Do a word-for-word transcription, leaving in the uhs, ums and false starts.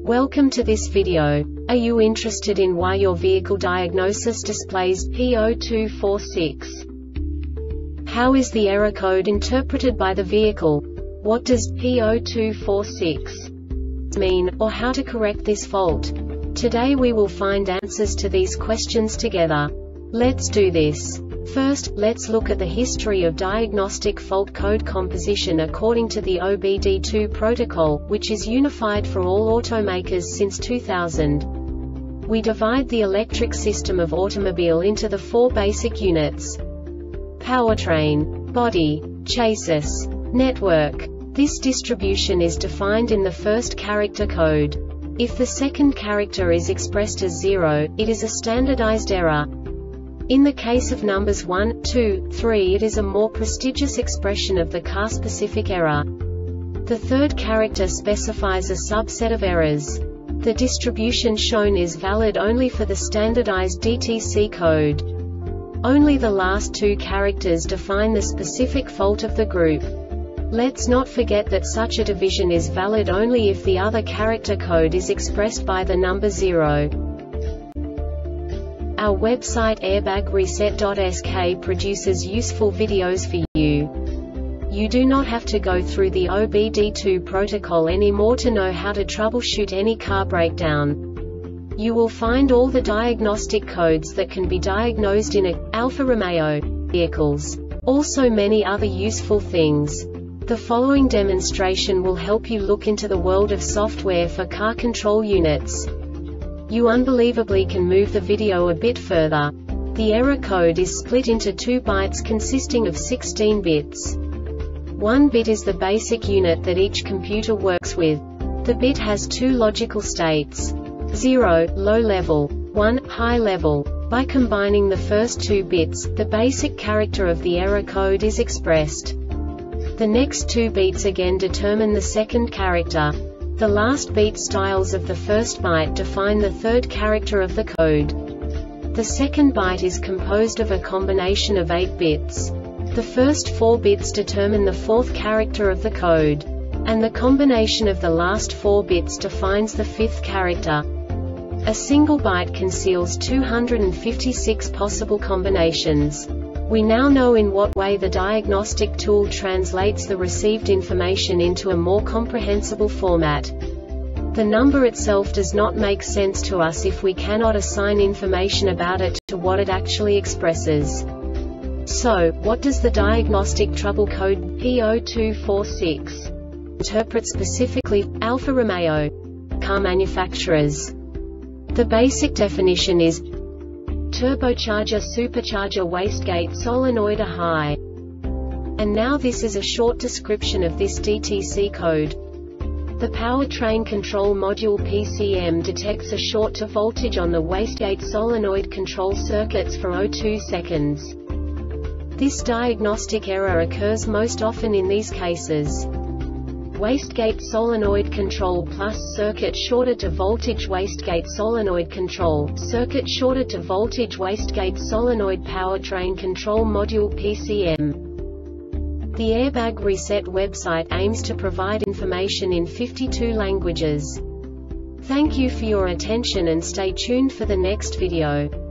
Welcome to this video. Are you interested in why your vehicle diagnosis displays P zero two four six? How is the error code interpreted by the vehicle? What does P zero two four six mean, or how to correct this fault? Today we will find answers to these questions together. Let's do this. First, let's look at the history of diagnostic fault code composition according to the O B D two protocol, which is unified for all automakers since two thousand. We divide the electric system of automobile into the four basic units: powertrain, body, chassis, network. This distribution is defined in the first character code. If the second character is expressed as zero, it is a standardized error. In the case of numbers one, two, three, it is a more prestigious expression of the car-specific error. The third character specifies a subset of errors. The distribution shown is valid only for the standardized D T C code. Only the last two characters define the specific fault of the group. Let's not forget that such a division is valid only if the other character code is expressed by the number zero. Our website airbag reset dot S K produces useful videos for you. You do not have to go through the O B D two protocol anymore to know how to troubleshoot any car breakdown. You will find all the diagnostic codes that can be diagnosed in a Alfa Romeo vehicles. Also many other useful things. The following demonstration will help you look into the world of software for car control units. You unbelievably can move the video a bit further. The error code is split into two bytes consisting of sixteen bits. One bit is the basic unit that each computer works with. The bit has two logical states: zero, low level, one, high level. By combining the first two bits, the basic character of the error code is expressed. The next two beats again determine the second character. The last beat styles of the first byte define the third character of the code. The second byte is composed of a combination of eight bits. The first four bits determine the fourth character of the code. And the combination of the last four bits defines the fifth character. A single byte conceals two hundred fifty-six possible combinations. We now know in what way the diagnostic tool translates the received information into a more comprehensible format. The number itself does not make sense to us if we cannot assign information about it to what it actually expresses. So, what does the diagnostic trouble code P zero two four six interpret specifically for Alfa Romeo car manufacturers? The basic definition is turbocharger supercharger wastegate solenoid high. And now this is a short description of this D T C code. The powertrain control module P C M detects a short to voltage on the wastegate solenoid control circuits for zero point two seconds. This diagnostic error occurs most often in these cases: wastegate solenoid control plus circuit shorted to voltage wastegate solenoid control, circuit shorted to voltage wastegate solenoid powertrain control module P C M. The Airbag Reset website aims to provide information in fifty-two languages. Thank you for your attention and stay tuned for the next video.